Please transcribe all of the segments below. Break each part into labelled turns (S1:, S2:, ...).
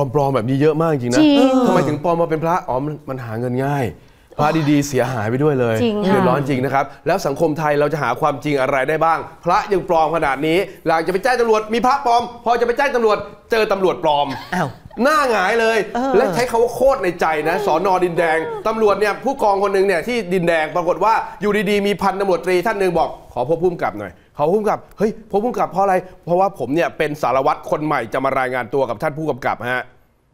S1: ปลอมๆแบบนี้เยอะมากจริงนะทำไมถึงปลอมมาเป็นพระอ๋อมันหาเงินง่ายพระดีๆเสียหายไปด้วยเลยเดือดร้อนจริงนะครับแล้วสังคมไทยเราจะหาความจริงอะไรได้บ้างพระยังปลอมขนาดนี้หลังจะไปแจ้งตำรวจมีพระปลอมพอจะไปแจ้งตำรวจเจอตำรวจปลอมหน้าหงายเลยและใช้คำว่าโคตรในใจนะสน.ดินแดงตำรวจเนี่ยผู้กองคนหนึ่งเนี่ยที่ดินแดงปรากฏว่าอยู่ดีๆมีพันตำรวจตรีท่านหนึ่งบอกขอพบผู้กำกับหน่อยเขาผู้กำกับเฮ้ยพบผู้กำกับเพราะอะไรเพราะว่าผมเนี่ยเป็นสารวัตรคนใหม่จะมารายงานตัวกับท่านผู้กำกับฮะ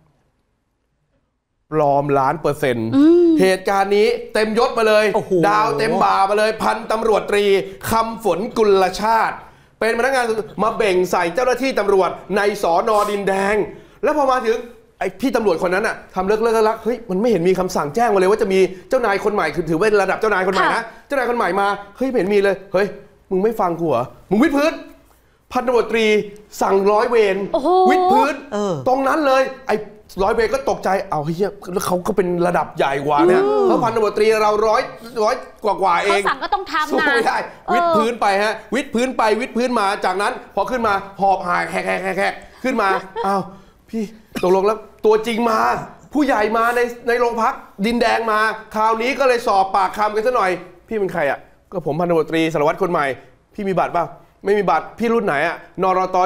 S1: ปลอม1,000,000%เหตุการณ์นี้เต็มยศมาเลยดาวเต็มบ่ามาเลยพันตำรวจตรีคำฝนกุลชาติเป็นพนักงานมาเบ่งใส่เจ้าหน้าที่ตำรวจในสน.ดินแดงแล้วพอมาถึงไอ้พี่ตำรวจคนนั้นอ่ะทำเลิกเฮ้ยมันไม่เห็นมีคำสั่งแจ้งมาเลยว่าจะมีเจ้านายคนใหม่คือถือว่าระดับเจ้านายคนใหม่นะเจ้านายคนใหม่มาเฮ้ยไม่เห็นมีเลยเฮ้ยมึงไม่ฟังกูเหรอมึงวิดพื้นพันตำรวจตรีสั่งร้อยเวรวิดพื้นตรงนั้นเลยไอ้ร้อยเวรก็ตกใจเอาเฮียเขาก็เป็นระดับใหญ่กว่าเนี่ยเขาพันตำรวจตรีเราร้อยกว่าเอง
S2: เขาสั่งก็ต้องทำนะ
S1: ไม่ได้วิดพื้นไปฮะวิดพื้นไปวิดพื้นมาจากนั้นพอขึ้นมาหอบหายแหกขึ้นมาอ้าวพี่ตกลงแล้วตัวจริงมาผู้ใหญ่มาในโรงพักดินแดงมาคราวนี้ก็เลยสอบปากคำกันซะหน่อยพี่เป็นใครอ่ะก็ผมพันตำรวจตรีสารวัตรคนใหม่พี่มีบัตรเปล่าไม่มีบัตรพี่รุ่นไหนอ่ะนรต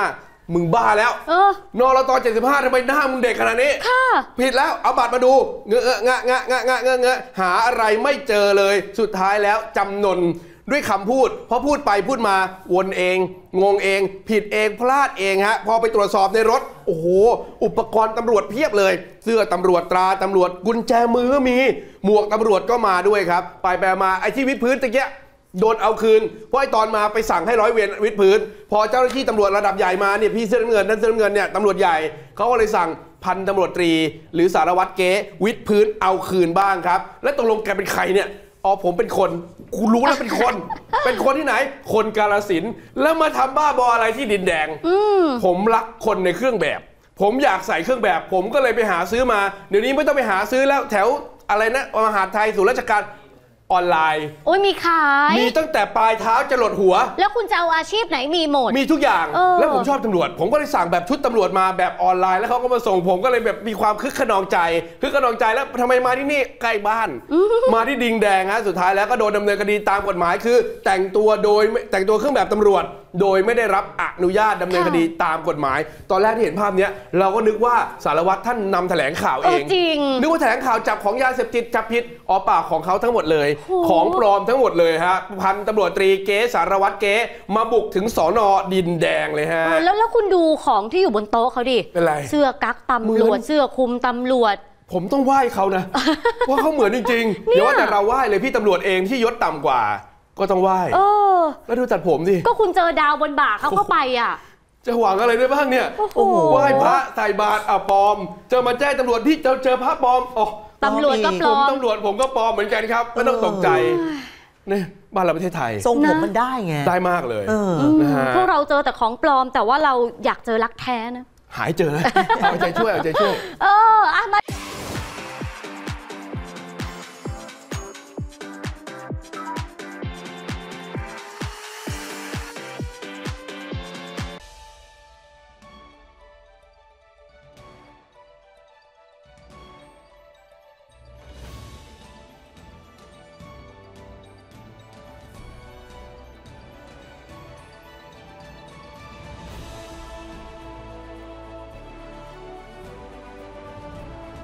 S1: 75มึงบ้าแล้วนรต75ทำไมหน้ามึงเด็กขนาดนี้ผิดแล้วเอาบัตรมาดูเงอะหาอะไรไม่เจอเลยสุดท้ายแล้วจำนนด้วยคำพูดพอพูดไปพูดมาวนเองงงเองผิดเองพลาดเองฮะพอไปตรวจสอบในรถโอ้โหอุปกรณ์ตำรวจเพียบเลยเสื้อตำรวจตราตำรวจกุญแจมือก็มีหมวกตำรวจก็มาด้วยครับไปมาไอ้ที่วิดพื้นตะเกียโดนเอาคืนเพราะไอ้ตอนมาไปสั่งให้ร้อยเวรวิดพื้นพอเจ้าหน้าที่ตำรวจระดับใหญ่มาเนี่ยพี่เสื้อน้ำเงินนั่นเสื้อน้ำเงินเนี่ยตำรวจใหญ่เขาก็เลยสั่งพันตำรวจตรีหรือสารวัตรเก๊วิดพื้นเอาคืนบ้างครับและตกลงแกเป็นใครเนี่ยอ๋อผมเป็นคนกูรู้แล้วเป็นคนเป็นคนที่ไหนคนกาฬสินธุ์แล้วมาทำบ้าบออะไรที่ดินแดงผมรักคนในเครื่องแบบผมอยากใส่เครื่องแบบผมก็เลยไปหาซื้อมาเดี๋ยวนี้ไม่ต้องไปหาซื้อแล้วแถวอะไรนะมหาดไทยศูนย์ราชการออนไลน์
S2: โอ้ยมีขาย
S1: มีตั้งแต่ปลายเท้าจะหลดหัว
S2: แล้วคุณจะเอาอาชีพไหนมีหมด
S1: มีทุกอย่างแล้วผมชอบตำรวจผมก็เลยสั่งแบบชุดตำรวจมาแบบออนไลน์แล้วเขาก็มาส่งผมก็เลยแบบมีความคึกขนองใจแล้วทำไมมาที่นี่ใกล้บ้านมาที่ดิงแดงฮะสุดท้ายแล้วก็โดนดำเนินคดีตามกฎหมายคือแต่งตัวเครื่องแบบตำรวจโดยไม่ได้รับอนุญาตดำเนินคดีตามกฎหมายตอนแรกที่เห็นภาพนี้เราก็นึกว่าสารวัตรท่านนำแถลงข่าวเองนึกว่าแถลงข่าวจับของยาเสพติดจับผิดอ๋อเปล่าของเขาทั้งหมดเลยของปลอมทั้งหมดเลยฮะพันตำรวจตรีเก๊สารวัตรเก๊มาบุกถึงสน.ดินแดงเลยฮะ
S2: แล้วคุณดูของที่อยู่บนโต๊ะเขาดิ
S1: เป็นไร
S2: เสื้อกั๊กตำรวจเสื้อคลุมตำรวจ
S1: ผมต้องไหว้เขานะว่าเขาเหมือนจริงๆเดี๋ยวว่าแต่เราไหว้เลยพี่ตำรวจเองที่ยศต่ำกว่าก็ต้องไหว้แล้วดูตัดผมดิ
S2: ก็คุณเจอดาวบนบ่าเขาเข้าไปอ่ะ
S1: จะหวังอะไรได้บ้างเนี่ยโอ้โหไหว้พระใส่บาตรปลอมเจอมาแจ้งตำรวจที่เจอพระปลอม
S2: ตำรวจก็ปลอม
S1: ตำรวจผมก็ปลอมเหมือนกันครับไม่ต้องตกใจเนี่ยบ้านเราประเทศไทย
S3: ทรงผมมันได้ไง
S1: ได้มากเลย
S2: พวกเราเจอแต่ของปลอมแต่ว่าเราอยากเจอรักแท้นะ
S1: หายเจอเอาใจช่วย